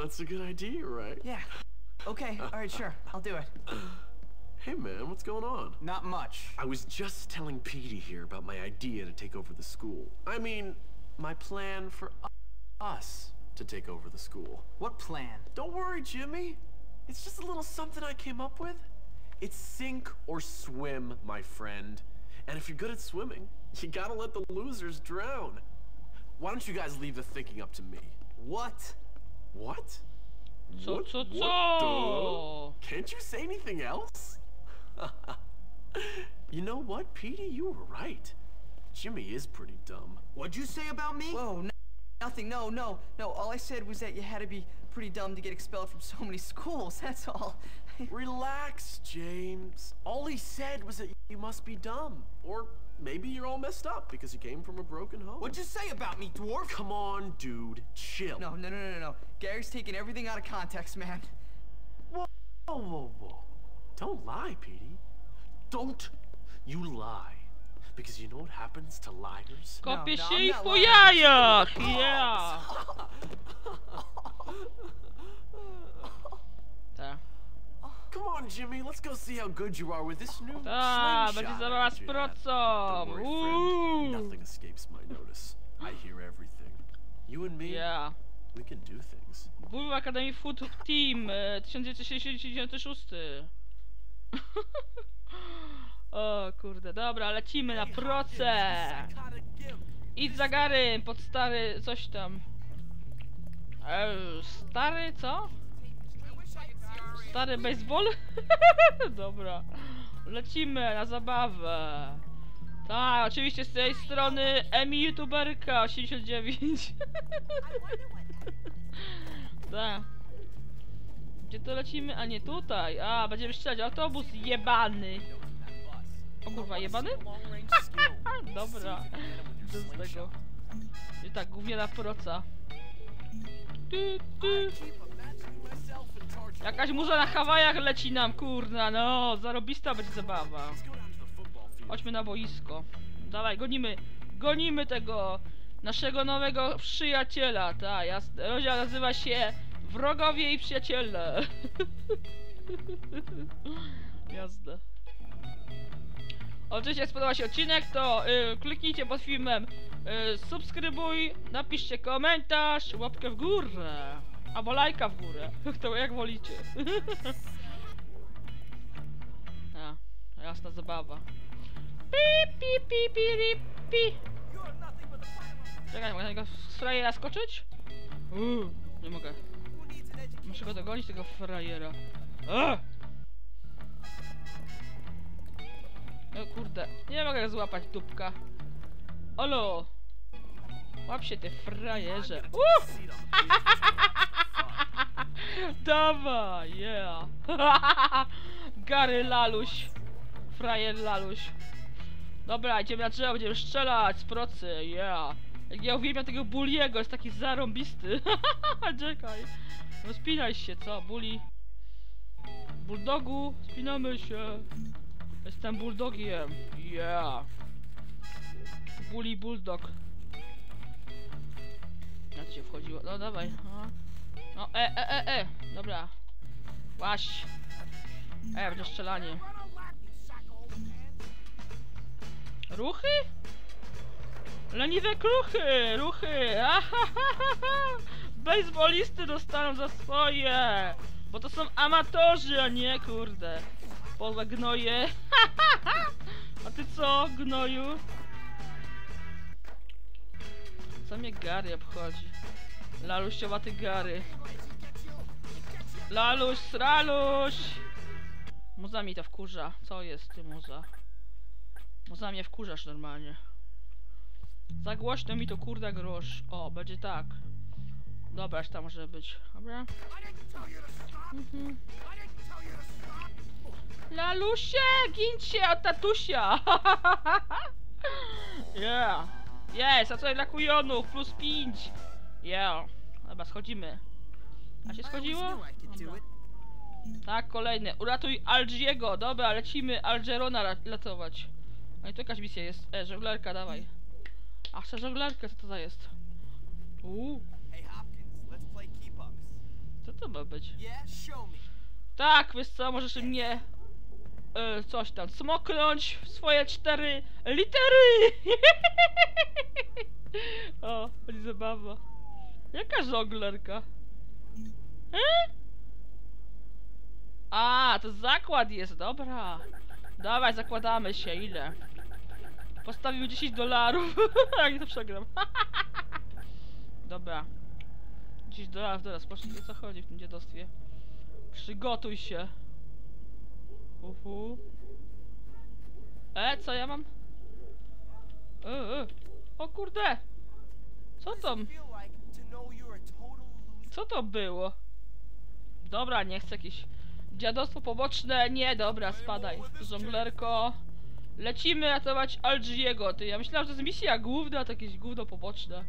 That's a good idea, right? Yeah. Okay, alright, sure. I'll do it. Hey man, what's going on? Not much. I was just telling Petey here about my idea to take over the school. I mean, my plan for us to take over the school. What plan? Don't worry, Jimmy. It's just a little something I came up with. It's sink or swim, my friend. And if you're good at swimming, you gotta let the losers drown. Why don't you guys leave the thinking up to me? What? What? Co? Can't you say anything else? You know what, Petey? You were right. Jimmy is pretty dumb. What'd you say about me? Whoa, nothing. No. All I said was that you had to be pretty dumb to get expelled from so many schools. That's all. Relax, James. All he said was that you must be dumb. Or maybe you're all messed up because you came from a broken home. What'd you say about me, dwarf? Come on, dude. Chill. No. Gary's taking everything out of context, man. Whoa. Don't lie, Petey. Don't you lie. Because you know what happens to liars? Kopię No, się I'm ich not po lying. jajach! Yeah! Tak. Come on, Jimmy. Let's go see how good you are with this new Tak, slingshot będzie zabawa z you have. procą! Don't worry, friend. Uuu! Nothing escapes my notice. I hear everything. You and me, Yeah. we can do things. Bull Academy Food Team 1996. O kurde, dobra, lecimy na proce! Idź za Garym, pod stary coś tam. Stary co? Stary baseball? Dobra. Lecimy na zabawę. Tak, oczywiście z tej strony Emi YouTuberka 89. Tak. Gdzie to lecimy? A nie tutaj. A, będziemy strzelać. Autobus jebany. O kurwa, jebany? Dobra. Co z tego? I tak, gówniana proca. Jakaś murza na Hawajach leci nam, kurna, no. Zarobista będzie zabawa. Chodźmy na boisko. Dawaj, gonimy tego naszego nowego przyjaciela. Ta, jasne. Rozdział nazywa się Wrogowie i Przyjaciele. Jasne. Oczywiście jak spodobał się odcinek, to kliknijcie pod filmem subskrybuj, napiszcie komentarz, łapkę w górę. Albo lajka w górę. To jak wolicie. A, jasna zabawa. Pi. Czekaj, mogę na niego z frajera skoczyć? Nie mogę. Muszę go dogonić, tego frajera. O kurde, nie mogę złapać dupka. Olo! Łap się, ty frajerze. Dawaj, yeah. Gary Laluś. Frajer Laluś. Dobra, idziemy na drzewo, będziemy strzelać z procy, yeah. Jak ja uwielbiam tego Bulliego, jest taki zarąbisty. Czekaj. No spinaj się, co? Bully. Bulldogu, spinamy się. Jestem bulldogiem, yeah. Bully bulldog. Na co się wchodziło? No dawaj, no dobra. Łaś. Będzie strzelanie. Ruchy? Leniwe ruchy! Bejsbolisty dostaną za swoje! Bo to są amatorzy, a nie kurde. Podłe gnoje. A ty co, gnoju? Co mnie Gary obchodzi? Laluściowaty Gary. Laluś, sraluś! Muza mi to wkurza. Co jest ty, muza? Muza mnie wkurzasz normalnie. Za głośno mi to kurda grosz. O, będzie tak. Dobra, aż tam może być. Dobra. Lalusie, gincie od tatusia! Yeah! Jest, a tutaj dla kujonów, plus 5! Yeah! Dobra, schodzimy. A się schodziło? Dobra. Tak, kolejny. Uratuj Algiego. Dobra, lecimy Algerona ratować. No i tu jakaś misja jest. Żonglerka, dawaj. A chcę żonglerkę, co to za jest? Co to ma być? Yeah, show me. Tak, wiesz co, możesz mnie coś tam smoknąć w swoje 4 litery. O, będzie zabawa. Jaka żonglerka? A, to zakład jest, dobra. Dawaj, zakładamy się, ile? Postawimy $10. Jak to przegram. Dobra. $10 teraz, patrz o co chodzi w tym dziadostwie. Przygotuj się. Co ja mam? O kurde! Co to? Co to było? Dobra, nie chcę jakieś dziadostwo poboczne. Nie, dobra, spadaj. Żonglerko. Lecimy ratować Algiego. Ty, ja myślałem, że to jest misja główna, a to jakieś gówno poboczne.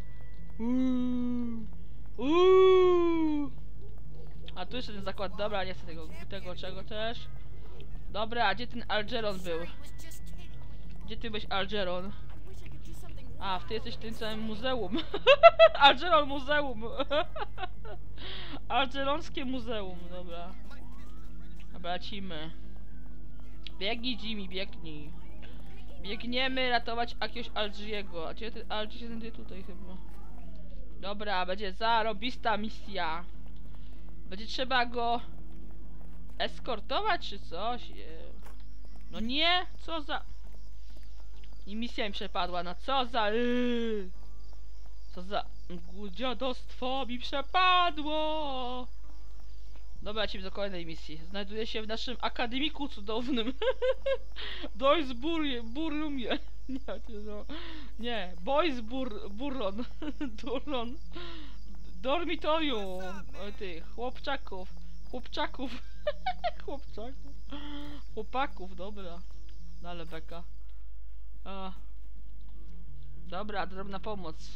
A tu jeszcze ten zakład. Dobra, nie chcę tego czego też. Dobra, gdzie ten Algeron był? Gdzie ty byłeś, Algeron? A, ty jesteś w tym całym muzeum. Algeron muzeum. Algeronskie muzeum, dobra. Dobra, lecimy. Biegnij, Jimmy, biegnij. Biegniemy ratować jakiegoś Algiego. A gdzie ten Algi się znajduje tutaj chyba? Dobra, będzie zarobista misja. Będzie trzeba go eskortować czy coś? No nie, co za... I misja mi przepadła, no co za... Co za... dziadostwo mi przepadło! Dobra, lecimy do kolejnej misji. Znajduje się w naszym akademiku cudownym. Boys Burrumie. Nie, Boys Burron. Durron. Dormitorium. Tych chłopczaków. Chłopaków, dobra. No ale beka. Dobra, drobna pomoc.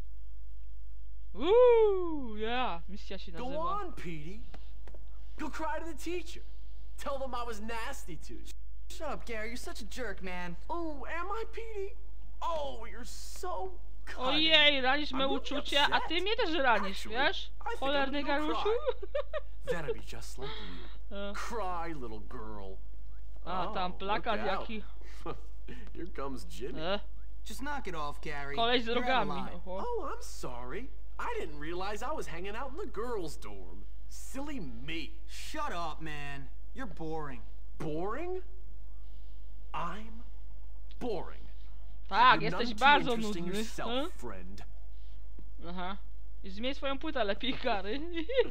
Yeah, misja się nazywa. Go on, Petey. Go cry to the teacher. Tell them I was nasty to you. Shut up, Gary. You're such a jerk, man. Oh, am I, Petey? Oh, you're so cunning. Ojej, ranisz me I'm really uczucia, a ty mnie też ranisz, Actually, wiesz? I think I'm Cholerny gonna garusiu. cry. That'd be just like you. Cry, little girl. A, tam plakat look out. jaki. Here comes Jimmy. Just knock it off, Gary. Koleś z You're out of rogami. line. Oho. Oh, I'm sorry. I didn't realize I was hanging out in the girls' dorm. Silly me. Shut up, man. You're boring. Boring? I'm boring. Tak, You're jesteś none too bardzo interesting nudny. yourself, friend. Aha. I zmień swoją płytę lepiej, Gary.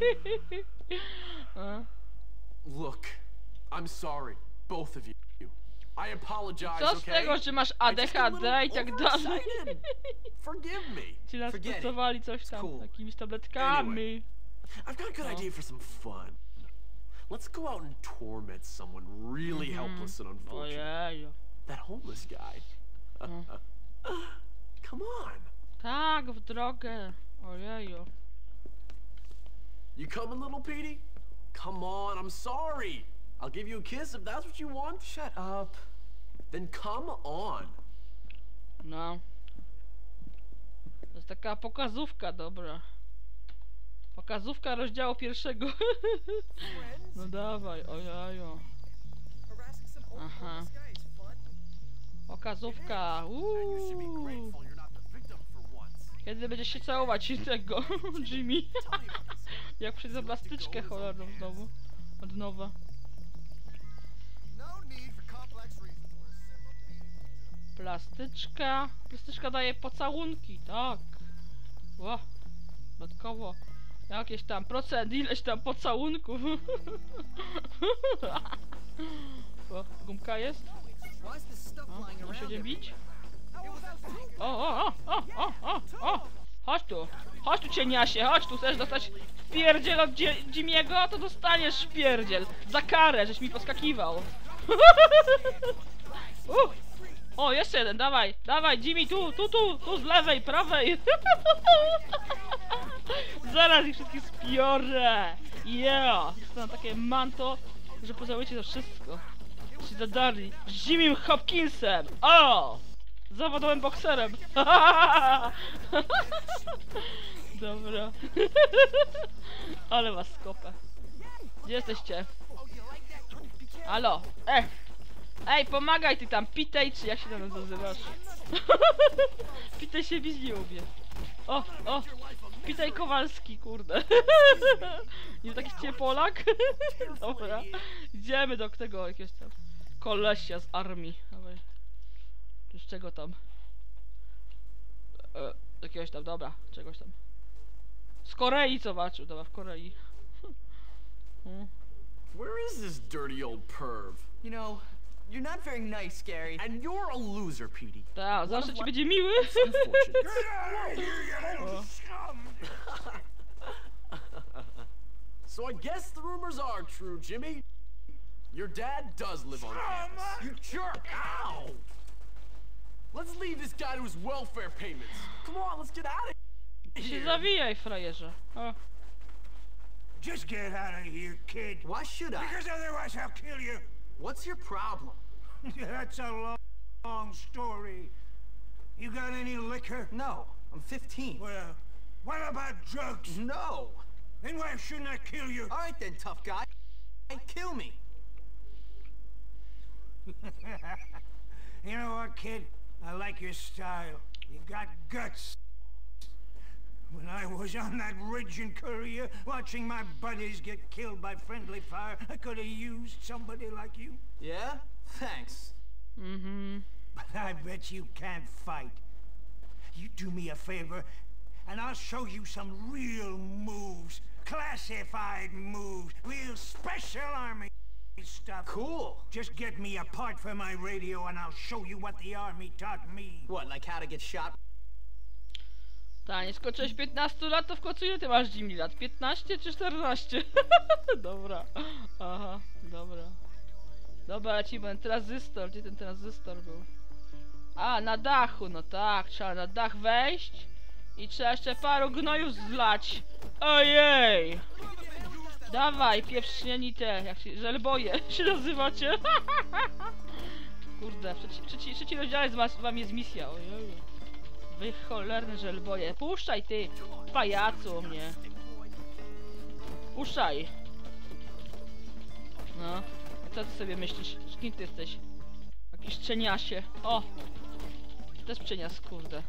Look, I'm sorry, both of you. I apologize, Co z okay? tego, że masz I just a ADHD little i tak dalej? overexcited. Forgive me. Ci nas Forget it. stosowali coś tam, cool. jakimiś tabletkami. Anyway. I've got a good idea for some fun. Let's go out and torment someone really helpless and unfortunate. Ojeju. That homeless guy. Come on. Tak, w drogę. Ojeju. You coming, little Petey? Come on, I'm sorry. I'll give you a kiss if that's what you want. Shut up. Then come on. No. To jest taka pokazówka, dobra. Pokazówka rozdziału pierwszego. No dawaj, ojeju. Aha. Pokazówka. Kiedy będziesz się całować tego, Jimmy? Jak przyjdę plastyczkę cholerną znowu. Od nowa. Plastyczka. Plastyczka daje pocałunki, tak. Ło. Dodatkowo. Jakieś tam procent, ileś tam pocałunków. O, gumka jest? O, ma się gdzie bić? O! Chodź tu, cieniasie, chodź tu, chcesz dostać wpierdziel od Jimmy'ego, to dostaniesz wpierdziel. Za karę, żeś mi poskakiwał. O, jeszcze jeden, dawaj, Jimmy, tu, z lewej, prawej. Zaraz ich wszystkich spiorę. Yeah, dostałem takie manto, że pożałujecie to wszystko. Się zadarli z Jimmym Hopkinsem. O! zawodowym bokserem. Dobra. Ale was skopę. Gdzie jesteście? Halo? Ej, pomagaj ty tam, Pitej, czy jak się tam nazywasz? Pitej się bić nie umie. O, Pitej Kowalski, kurde. Nie taki z ciebie Polak? Dobra. Idziemy do tego jakiegoś tam kolesia z armii. Dawaj. Z czego tam? Jakiegoś tam, dobra, czegoś tam. Z Korei zobaczył, dobra, w Korei. Where is this dirty old perv? You know, you're not very nice, Gary. And you're a loser, Petey. Tak, zawsze ci będzie miły. So I guess the rumors are true, Jimmy. Your dad does live on campus. You jerk! Ow! Let's leave this guy to his welfare payments. Come on, let's get out of Się here. zawijaj, frajerze. O. Just get out of here, kid. Why should I? Because otherwise I'll kill you. What's your problem? That's a long story. You got any liquor? No, I'm 15. Well, what about drugs? No. Then why shouldn't I kill you? All right then, tough guy. Kill me. You know what, kid? I like your style. You got guts. When I was on that ridge in Korea, watching my buddies get killed by friendly fire, I could have used somebody like you. Yeah? Thanks. But I bet you can't fight. You do me a favor, and I'll show you some real moves. Classified moves. Real special army stuff. Cool. Just get me a part for my radio, and I'll show you what the army taught me. What, like how to get shot? Tak, nie skończyłeś 15 lat, to w końcu ile ty masz, Jimmy, lat? 15 czy 14? Dobra. Aha, dobra. Dobra, lecimy. Tranzystor, gdzie ten tranzystor był? A, na dachu, no tak, trzeba na dach wejść i trzeba jeszcze paru gnojów zlać. Ojej! Dawaj, pieprznieni te, jak się, żelboje się nazywacie. Kurde, w trzeci rozdziale z wami jest misja, ojej. Wy cholerne żelboje. Puszczaj ty, pajacu mnie. Puszczaj. No, a co ty sobie myślisz? Kim ty jesteś? Jakiś cieniasie. O! To jest cienias, kurde.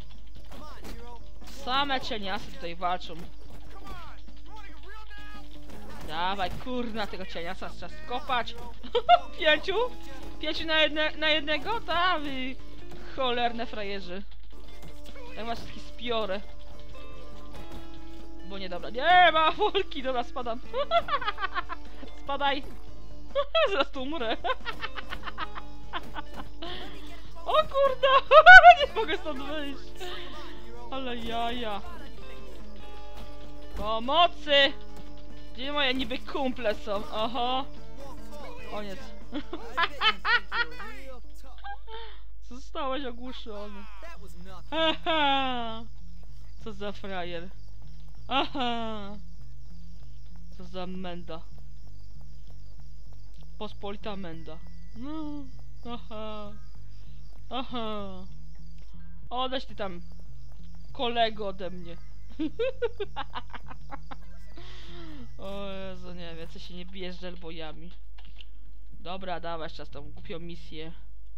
Same cieniasy tutaj walczą. Dawaj, kurna, tego cieniasa trzeba skopać. Pięciu? Pięciu na jednego? Ta, wy cholerne frajerzy. Jak was wszystkich spiorę. Bo nie, dobra. Nie ma wolki, dobra, spadam. Spadaj. Zaraz tu umrę. O kurda! Nie mogę stąd wyjść. Ale jaja. Pomocy! Gdzie moje niby kumple są? Oho. Koniec. Zostałeś ogłuszony. Aha. Co za frajer. Aha. Co za menda. Pospolita menda. No. Aha. Aha. Odejdź ty tam, kolego, ode mnie. O Jezu, nie wiem, co się nie bijesz z żelbojami. Dobra, dawaj czas tą głupią misję.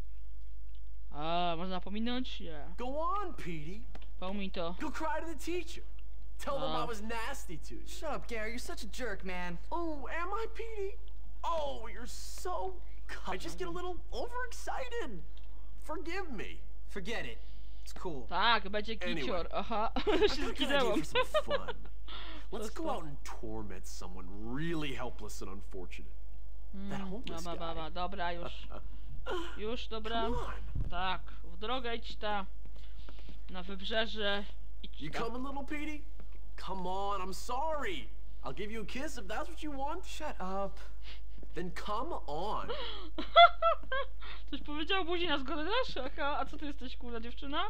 A, można pominąć? Yeah. Go on, Petey. Pomiń to. Go cry to the teacher. Tell them I was nasty to you. Shut up, Gary. You're such a jerk, man. Oh, am I, Petey? Oh, you're so... I just get a little overexcited. Forgive me. Forget it. It's cool. Tak, będzie kicior. Aha, I've się got a good idea zginęłam. for some fun. Let's go out and torment someone really helpless and unfortunate. That homeless guy. Dobra, już. Już, dobra. Come on. Tak, w drogę idź ta. Na wybrzeże. Idź You ta. coming, little Petey? Come on, I'm sorry. I'll give you a kiss if that's what you want. Shut up. Then come on. Coś powiedział, buzi na zgodę dasz? Aha, a co ty jesteś, kurna dziewczyna?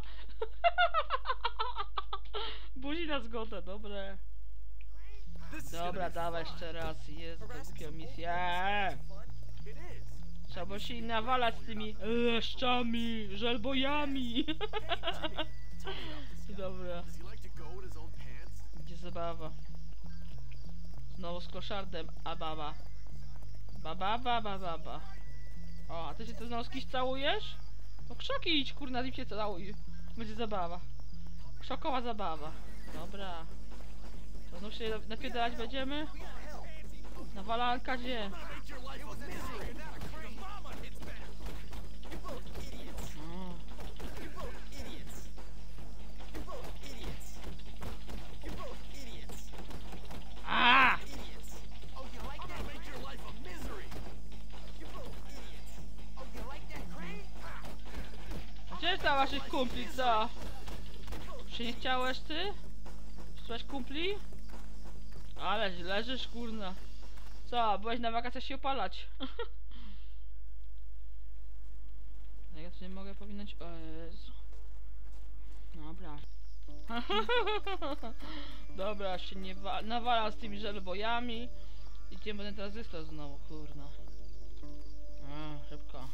Buzi na zgodę, dobre. Dobra, dawaj jeszcze raz. Jest to głupia misja. It is. Trzeba bo się nawalać z tymi leszczami, żelbojami. Dobra. Does he like to go in his own pants? Gdzie zabawa? Znowu z koszardem, a baba. Baba. O, a ty się tu znowu z kimś całujesz? No krzaki idź, kurna, i się całuj. Będzie zabawa. Krzakowa zabawa. Dobra. To znów się napierdalać będziemy? Nawalanka gdzie? O. A! Gdzie jest ta waszych kumpli, co? Się nie chciałeś ty? Słuchaj kumpli? Ale leżysz, kurna. Co, byłeś na wakacjach się opalać? Ja tu nie mogę powinąć. O Jezu. Dobra. Dobra, się nie nawalam z tymi żelbojami. Idziemy ten tranzystor znowu, kurna. Szybko.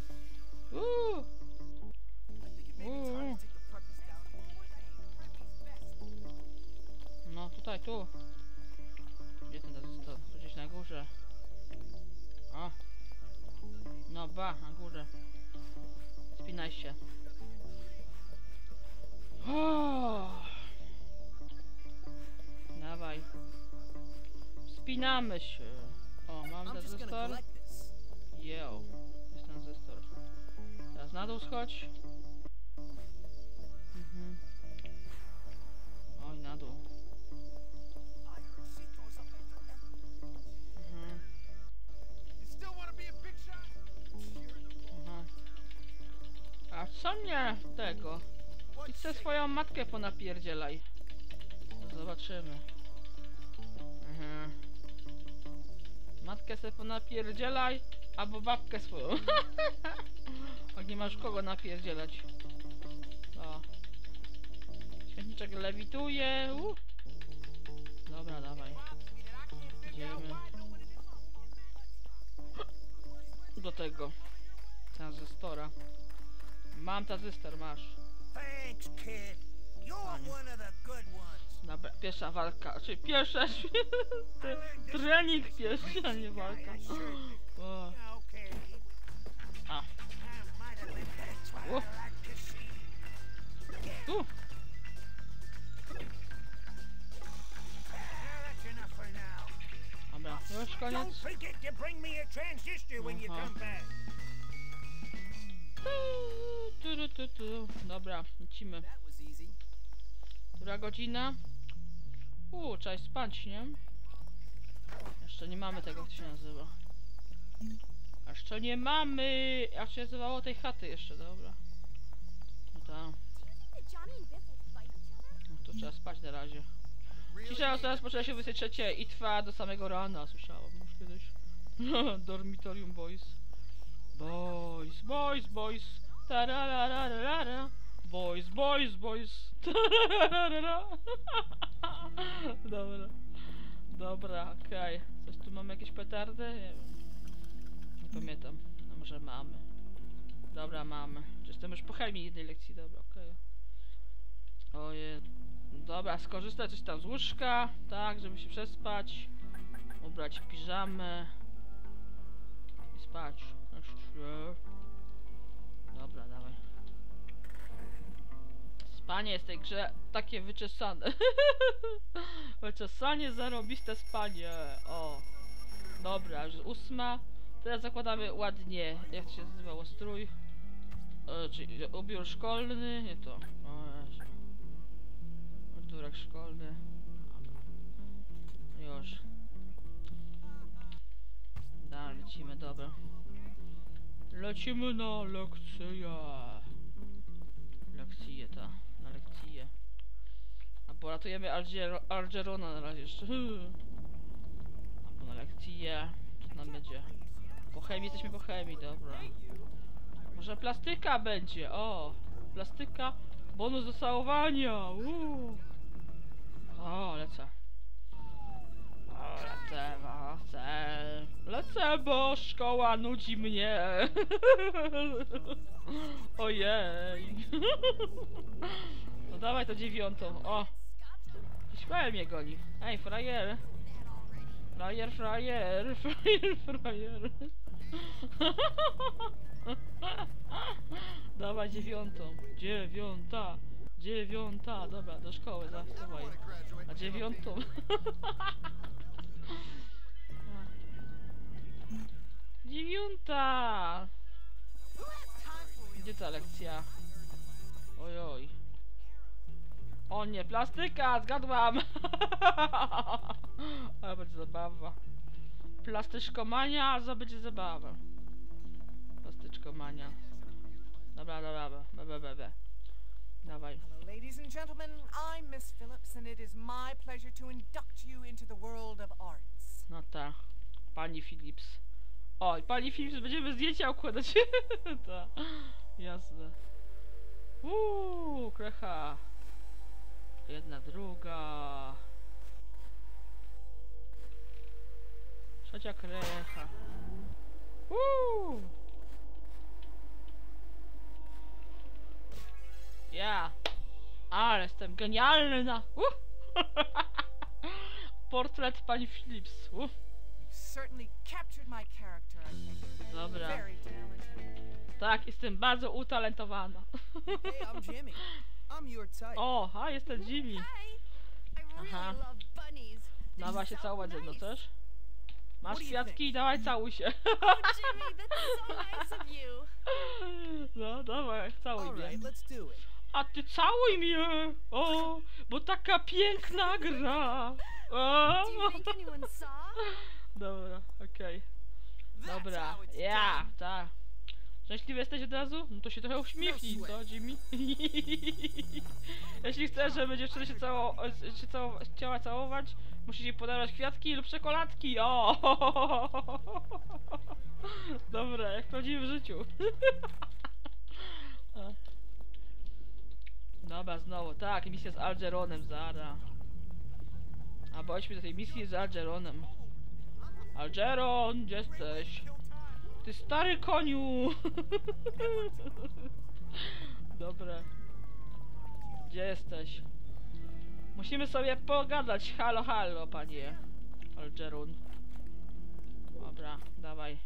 No tutaj, tu. Gdzie ten tranzystor? Tu gdzieś na górze. O. No ba, na górze. Spinaj się. Dawaj. Spinamy się. O, mamy tranzystor. Yo. Jest tranzystor. Teraz na dół schodź. Oj, na dół. A co mnie tego? Idź sobie swoją matkę ponapierdzielaj. Zobaczymy. Matkę sobie ponapierdzielaj, albo babkę swoją. Jak nie masz kogo napierdzielać. O. Śmietniczek lewituje. Dobra, dawaj. Idziemy. Do tego tranzystora. Mam tranzystor, masz. Thanks, kid. You're one of the good ones. Dobra, pierwsza walka, czyli pierwsza trening pierwszy, a nie walka. O. Okay. A. I might have been that's what O. I like to see. Tu. That's enough for now. Dobra, już Don't koniec. forget to bring me a transistor when you come back. Dobra, lecimy. That was easy. Która godzina? Trzeba iść spać, nie? Jeszcze nie mamy tego, jak to się nazywa. Jeszcze nie mamy! Jak się nazywało tej chaty jeszcze, dobra. No tam. No to trzeba spać na razie. Cisza teraz poczęła się 23 i trwa do samego rana, słyszałam już kiedyś. Dormitorium boys. Boys. Tarararara. Boys. Tarararara. Dobra, okej. Coś tu mamy, jakieś petardy? Nie wiem. Nie pamiętam. No może mamy. Dobra, mamy. Czy jestem już po chemii jednej lekcji? Dobra, okej. Ojej. Dobra, skorzystać coś tam z łóżka, tak, żeby się przespać. Ubrać piżamę. I spać. Dobra, dawaj. Spanie jest w tej grze takie wyczesane. Wyczesanie, zarobiste spanie. O. Dobra, już 8. Teraz zakładamy ładnie, jak się nazywało, strój. Czyli ubiór szkolny, nie to. Mundurek szkolny. Już. Dalej lecimy, dobra. Lecimy na lekcję. Lekcję ta, na lekcję. Albo ratujemy Algerona na razie jeszcze. Albo na lekcję. Co nam będzie? Po chemii, jesteśmy po chemii, dobra. Może plastyka będzie, o! Plastyka, bonus do całowania, O, lecę. O, lecę, Ja chcę. Lecę, bo szkoła nudzi mnie. Ojej. No dawaj to 9. O. Jakiś frajer mnie goni. Ej, frajer. Frajer, frajer, frajer, frajer. Dawaj 9. 9. 9. Dobra, do szkoły, dawaj. A 9. Dziewiąta. Gdzie ta lekcja? Ojoj. O nie, plastyka, zgadłam. Ale będzie zabawa. Plastyczkomania, to będzie zabawa. Plastyczkomania. Dobra, dobra, dawaj. Hello, ladies and gentlemen. I'm Miss Phillips, and it is my pleasure to induct you into the world of arts. No tak, pani Phillips. Oj, pani Phillips, będziemy zdjęcia układać. Tak, jasne. Krecha. Jedna, druga. Trzecia krecha. Ja. Ale jestem genialna. Portret pani Phillips. You certainly captured my character, I think. Dobra. Very talented. Tak, jestem bardzo utalentowana. Hey, I'm Jimmy. I'm your type. O, jestem Jimmy. Hi. I really Aha. love bunnies. They Dawaj się sound całować ze mną nice. też. Masz What do you kwiatki, dawaj całuj się. Oh, Jimmy, that's so nice of you. No, dawaj, całuj All mnie. right, let's do it. A ty całuj mnie! O, bo taka piękna gra! O. Do you think anyone saw? Dobra, okej. Dobra, how it's ja, done. tak. Szczęśliwy jesteś od razu? No to się trochę uśmiechnij, No co, sweat. Jimmy? Jeśli chcesz, żeby dziewczyna chciała całować, musisz jej podawać kwiatki lub czekoladki, o! Dobra, jak w prawdziwym życiu. Dobra, znowu, tak, misja z Algeronem, zara. A bądźmy do tej misji z Algeronem. Algeron, gdzie jesteś? Ty stary koniu! Dobra. Gdzie jesteś? Musimy sobie pogadać. Halo, halo, panie Algeron. Dobra, dawaj.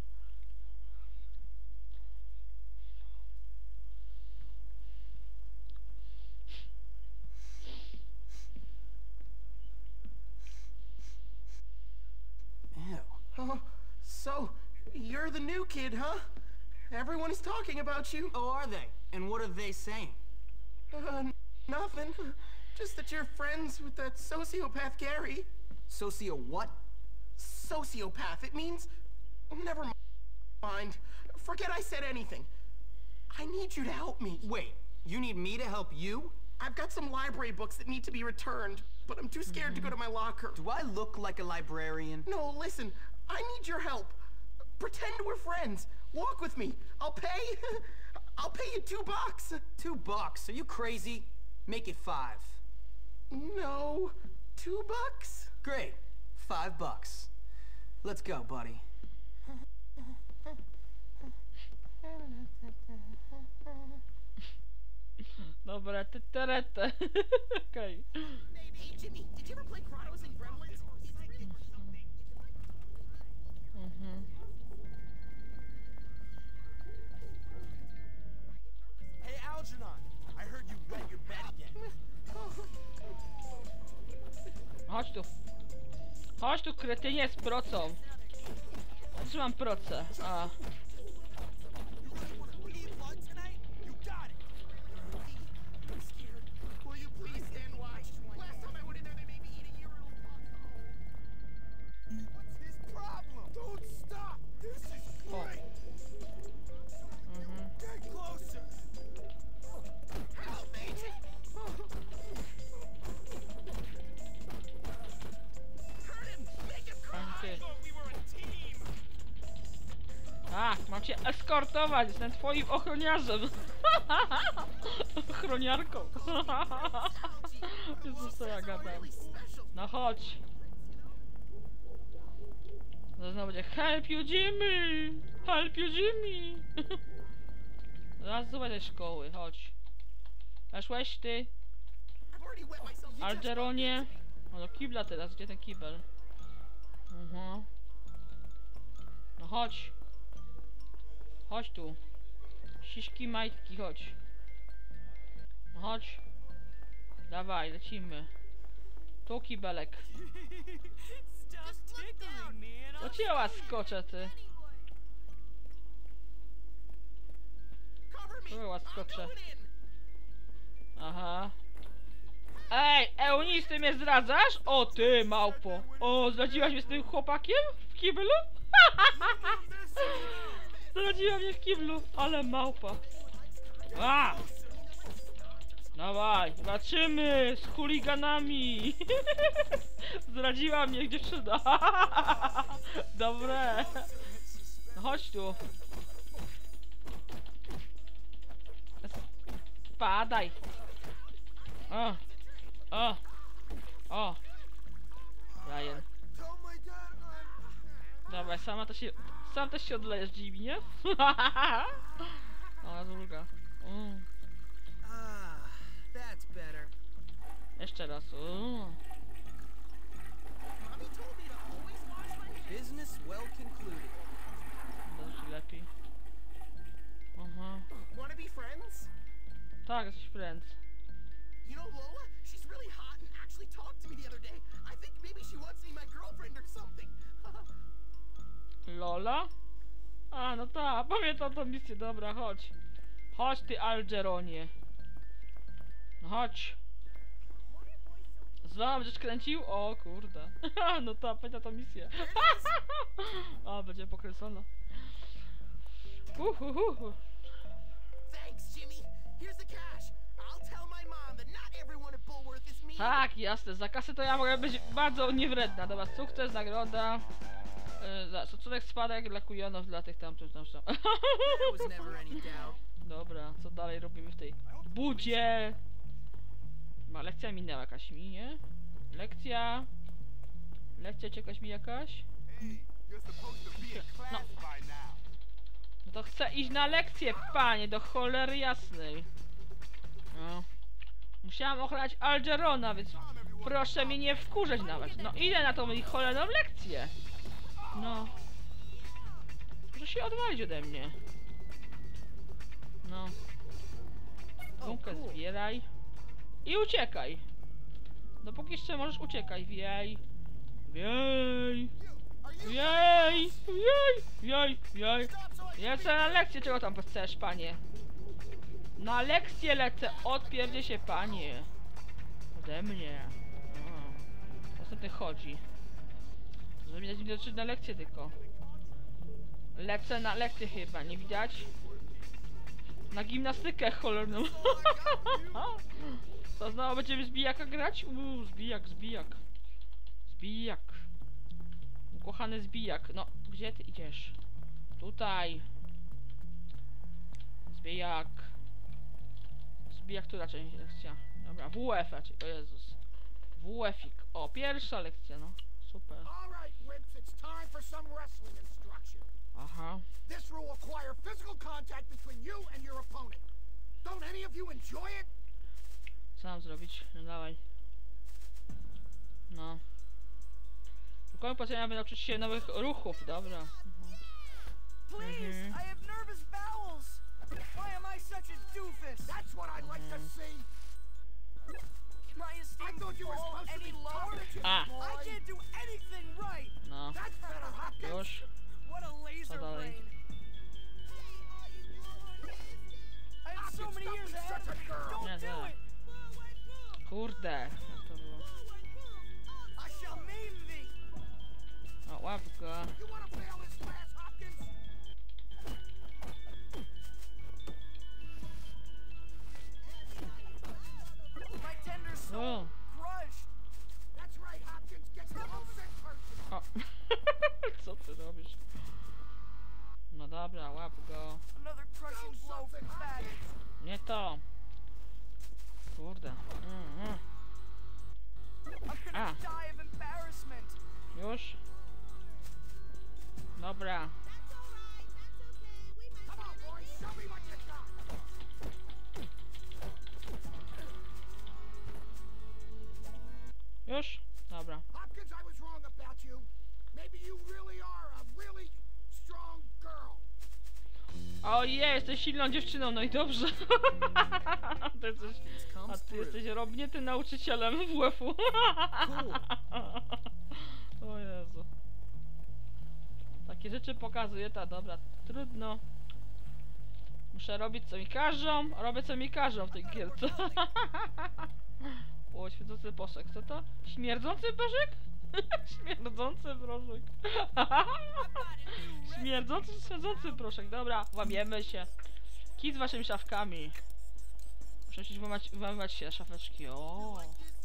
Ew. Oh, so you're the new kid, huh? Everyone is talking about you. Oh, are they? And what are they saying? Nothing. Just that you're friends with that sociopath Gary. Socio what? Sociopath. It means... Never mind. Forget I said anything. I need you to help me. Wait, you need me to help you? I've got some library books that need to be returned, but I'm too scared to go to my locker. Do I look like a librarian? No, listen. I need your help. Pretend we're friends. Walk with me. I'll pay... I'll pay you $2. $2? Are you crazy? Make it 5. No. $2? Great. $5. Let's go, buddy. Dobra, tyterete. Okej. Hey, Jimmy, did you ever play Kratos and Gremlins? Hey, Algernon. I heard you wet your bed again. Chodź tu. Chodź tu, kretynie z procą. Trzymam procę. A. Will you please stand watch? Last time I went in there, they made me eat a urinal. What's his problem? Don't stop. This is great. Get closer. Help me! Hurt him! Make him cry! Ty. We were a team. A, mam cię eskortować, jestem twoim ochroniarzem. Ochroniarką. Jezus, co ja gadam. No chodź. Znowu będzie help you Jimmy! Help you Jimmy! Zaraz zobacz tej szkoły, chodź. Weszłeś ty? I've already wet myself. You touched my Algeronie? feet. O, do kibla teraz, gdzie ten kibel? No chodź. Chodź tu. Siśki, majtki, chodź. No chodź. Dawaj, lecimy. Tu kibelek. Stop tickling me and Do I'll cię łaskoczę, ty. Cover me. Tu I'm łaskoczę. going in. Aha. Ej, Eunisty mnie zdradzasz? O ty, małpo. O, zdradziłaś mnie z tym chłopakiem? W kiblu? Zdradziła mnie w kiblu, ale małpa. A! Dawaj, walczymy z chuliganami. Zdradziła mnie dziewczyna. Dobre. No chodź tu. Spadaj. O. O. O. Ryan. Dawaj, sam też się odlejesz, Jimmy, nie? O, druga. Ah, that's better. Jeszcze raz. Mommy told me to always wash my hands. Business well concluded. Dobrze, lepiej. Aha. Wanna be friends? Tak, jesteś friends. You know Lola? She's really hot and actually talked to me the other day. I think maybe she wants to be my girlfriend or something. Lola? A, no tak, pamiętam tą misję, dobra, chodź. Chodź ty, Algeronie. No chodź. Znowu będziesz kręcił? O kurde. No tak, pamiętam tą misję. A, będzie pokręcona. Thanks, Jimmy. Here's the cash. I'll tell my mom that not everyone at Bullworth is mean. Tak, jasne, za kasę to ja mogę być bardzo niewredna. Dobra, sukces, nagroda. Szacunek, spadek dla kujonów, dla tych tam. There was never any doubt. Dobra, co dalej robimy w tej budzie? Ma lekcja minęła jakaś mi, nie? Lekcja. Lekcja ci jakaś mi jakaś? No. No to chcę iść na lekcję, panie, do cholery jasnej. No. Musiałam ochronić Algerona, więc proszę mnie nie wkurzać nawet. No idę na tą ich cholerną lekcję. No. Proszę się odwalić ode mnie. No. Gumkę zbieraj. I uciekaj. Dopóki jeszcze możesz, uciekaj. Wiej. Wiej. Wiej. Wiej. Wiej. Wiej. Lecę na lekcję, czego tam chcesz, panie? Na lekcję lecę. Odpierdzie się, panie. Ode mnie. Następny chodzi. Żeby mi dać mi dotrzeć na lekcję tylko. Lecę na lekcję chyba, nie widać? Na gimnastykę cholerną. To znowu będziemy zbijaka grać? Zbijak, zbijak. Zbijak. Ukochany zbijak. No, gdzie ty idziesz? Tutaj. Zbijak. Zbijak to raczej lekcja. Dobra, WF raczej. O Jezus. WF-ik. O, pierwsza lekcja, no. Super. Alright, Wimps, it's time for some wrestling instruction. Aha. This rule will require physical contact between you and your opponent. Don't any of you enjoy it? Co mam zrobić? No dawaj. No. Tylko potrzebujemy aby nauczyć się nowych ruchów, dobra. Please, I have nervous bowels. Why am I such a doofus? That's what I'd like to see. Can my I esteem thought you were fall supposed to any be lower? tough. Ah. I can't do anything right. No. That's better, Hopkins. Już. What a laser dalej? brain. I have so many years ahead of me. Don't Nie, do nie. it. Kurde. Jak to było? I shall maim thee. O, łap go. You want to fail this class, Hopkins? My tender soul O. crushed. That's right, Hopkins. Get the homesick person. O. Co ty robisz? No dobra, łap go. Another crushing blow from faggots. Nie to. Kurde. I'm gonna Ah. die of embarrassment. Już? Dobra. Już? Dobra. Hopkins, I was wrong about you. Maybe you really are a really strong girl. Ojej, jesteś silną dziewczyną, no i dobrze. A ty jesteś robniętym nauczycielem WF-u. O Jezu. Takie rzeczy pokazuje ta, dobra, trudno. Muszę robić co mi każą, robię co mi każą w tej gierce. O, świecący proszek, co to? Śmierdzący proszek? Śmierdzący proszek. Śmierdzący proszek, dobra, łamiemy się. Kij z waszymi szafkami. Muszę się włamywać się szafeczki, o.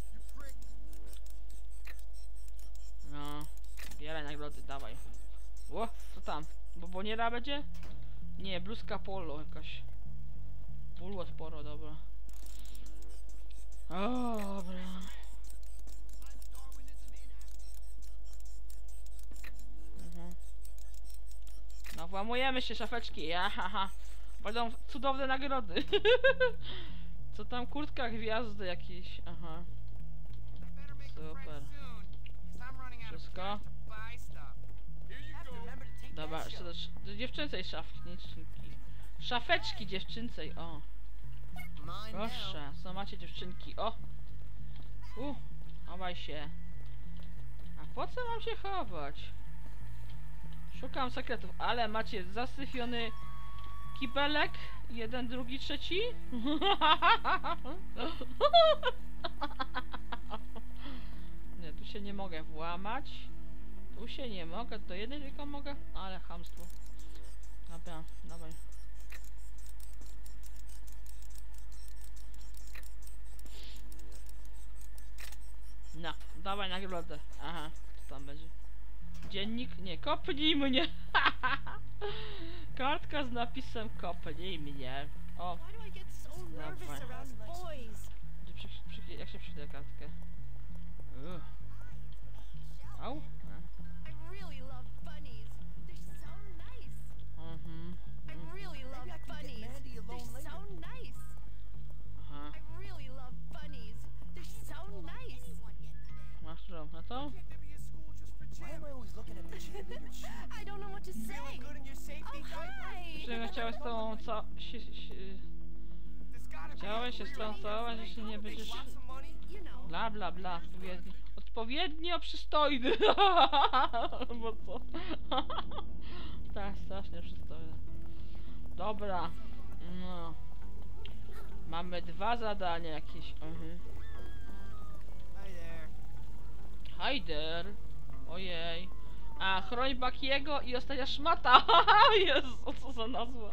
No, bieraj nagrody, dawaj. O, co tam? Boboniera będzie? Nie, bluzka polo jakaś. Polo sporo, dobra. O, dobra. No, włamujemy się szafeczki, haha. Będą cudowne nagrody. Co tam, kurtka gwiazdy jakieś, aha. Super. Wszystko? Dobra, jeszcze do dziewczęcej szafki, nie dziewczynki. Szafeczki dziewczęcej, o. Proszę, co macie dziewczynki, o. Chowaj się. A po co mam się chować? Szukam sekretów, ale macie zasyfiony kibelek. Jeden, drugi, trzeci. Nie, tu się nie mogę włamać. Tu się nie mogę, do jednej tylko mogę. Ale chamstwo. Dobra, dawaj. No, dawaj nagrodę. Aha, co tam będzie? Dziennik? Nie, kopnij mnie! Kartka z napisem kopnij mnie. O, dawaj. Jak się przydaje kartkę? Au? Aha. Masz rąk na to? I don't know what to say. Oh, hi. Że chciałeś z tobą chciałeś się z tobą całować, jeśli nie będziesz... Bla bla bla, odpowiednio przystojny. Bo co? Tak, strasznie przystojny. Dobra. No. Mamy 2 zadania jakieś. Hi there. Ojej. A, chroń Bucky'ego i ostatnia szmata. Jezu, co za nazwa.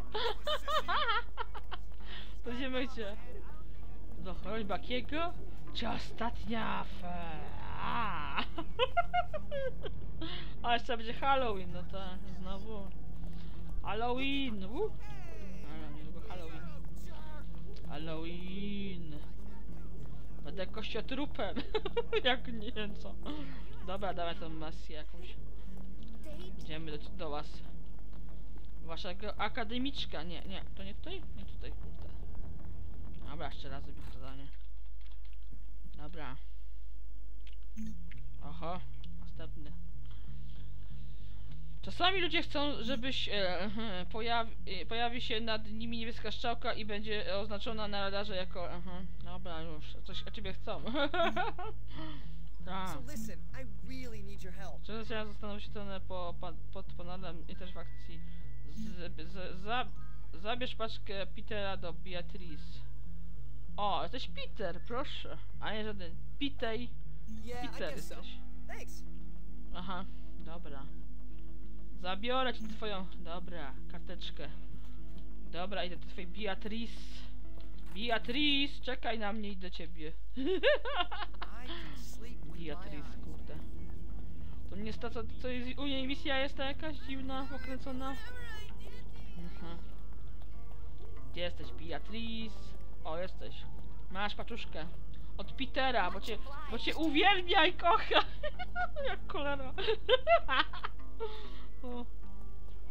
To idziemy gdzie? Do chroń Bucky'ego? Czy ostatnia A jeszcze będzie Halloween, no tak, znowu. Halloween! Ale niedługo Halloween. Halloween! Będę kościotrupem. Jak nie wiem co. Dobra, dawaj tą masję jakąś. Idziemy do was. Waszego akademiczka. Nie, to nie tutaj? Nie tutaj, kurde. Dobra, jeszcze raz zrobię zadanie. Dobra. Oho, następny. Czasami ludzie chcą, żebyś pojawi się nad nimi niebieska strzałka i będzie oznaczona na radarze jako... dobra, już. Coś o ciebie chcą. Tak. Często chciałem zastanowić się pod panelem interakcji. Zabierz paczkę Petera do Beatrice. O, jesteś Peter, proszę. A nie żaden Pitej. Peter jesteś. Aha, dobra. Zabiorę ci twoją... Dobra, karteczkę. Dobra, idę do twojej Beatrice. Beatrice, czekaj na mnie i do ciebie. Beatrice, kurde. To nie jest to, co jest u niej misja jest ta jakaś dziwna, pokręcona. Gdzie jesteś, Beatrice? O, jesteś. Masz paczuszkę. Od Petera, bo cię uwielbia i kocha. Jak cholera. O,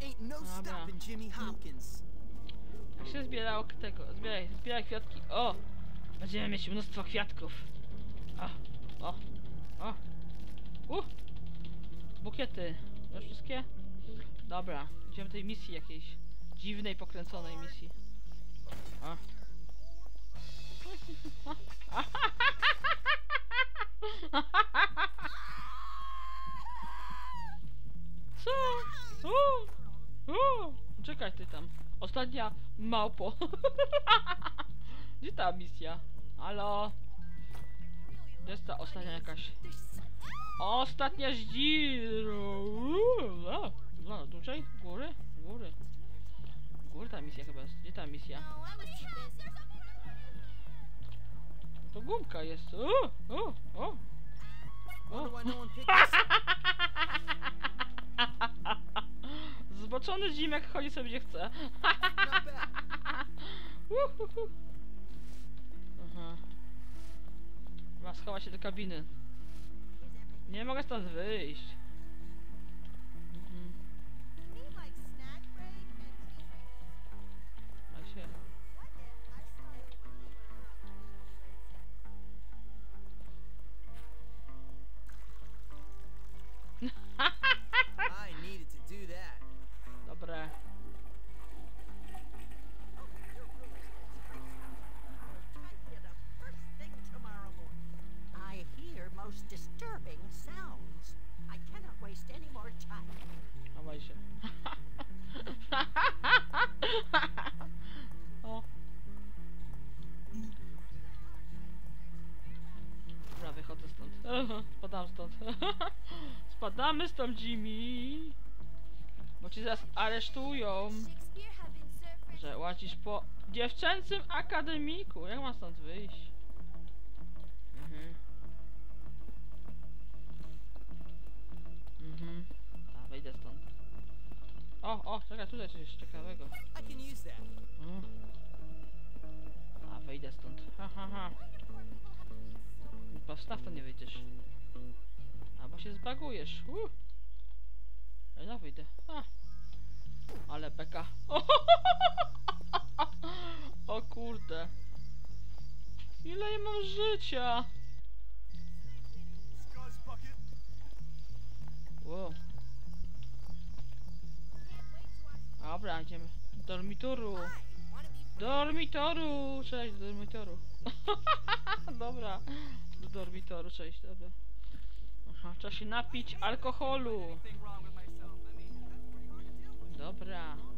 Ain't no Dobra. stopping Jimmy Hopkins. Jak się zbierało tego? Zbieraj kwiatki. O! Będziemy mieć mnóstwo kwiatków. O! Bukiety. Już wszystkie? Dobra, idziemy tej misji jakiejś. Dziwnej, pokręconej misji. O. Co? Czekaj ty tam. Ostatnia małpo. Gdzie ta misja? Halo? Gdzie jest ta ostatnia jakaś? Ostatnia zdziro. No, dłużej? Góry? Góry. Góry ta misja chyba jest. Gdzie ta misja? To gumka jest. Zboczony Zimek chodzi sobie gdzie chce. Aha. Ma schować się do kabiny. Nie mogę stąd wyjść. Ma się. I needed to do that. Dobre. I hear most disturbing sounds. I cannot waste any more time. Chowaj się. O. Dobra, wychodzę stąd. Spadam stąd. Spadamy stąd, Jimmy. Bo cię zaraz aresztują. Że łazisz po dziewczęcym akademiku. Jak mam stąd wyjść? A, wejdę stąd. O, czekaj, tutaj coś jest ciekawego. I can use that. A, wejdę stąd. Ha. Postaw to nie wyjdziesz. Albo się zbagujesz. No wyjdę. Ale beka. O kurde. Ile ja mam życia? Wow. Dobra, idziemy. Dormitoru. Cześć, do dormitoru. Dobra. Do dormitoru, cześć, dobra. Aha, trzeba się napić alkoholu. Dobra.